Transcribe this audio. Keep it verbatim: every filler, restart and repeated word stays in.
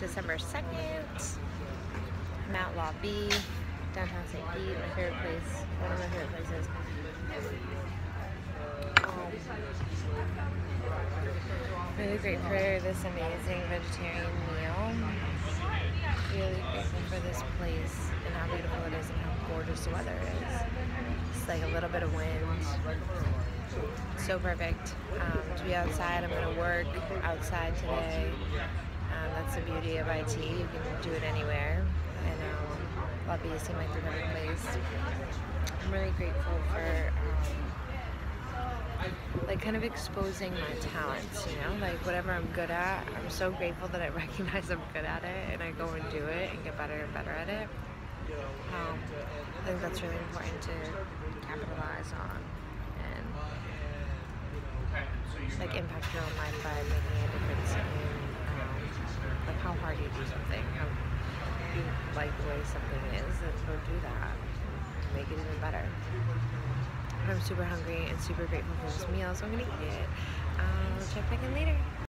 December second. I'm at Lobby, downtown Saint Pete, my favorite place, one of my favorite places. Um, really great for this amazing vegetarian meal. Really grateful for this place and how beautiful it is and how gorgeous the weather is. It's like a little bit of wind. So perfect um, to be outside. I'm going to work outside today. Um, that's the beauty of I T. You can do it anywhere. And um, Lobby seemed like the perfect place. I'm really grateful for um, like kind of exposing my talents, you know, like whatever I'm good at. I'm so grateful that I recognize I'm good at it and I go and do it and get better and better at it. Um, I think that's really important to capitalize on and like impact your own life by making a difference in um, like how hard you do something, how you like the way something is, and go do that and make it even better. I'm super hungry and super grateful for this meal, so I'm gonna eat it. I'll check back in later.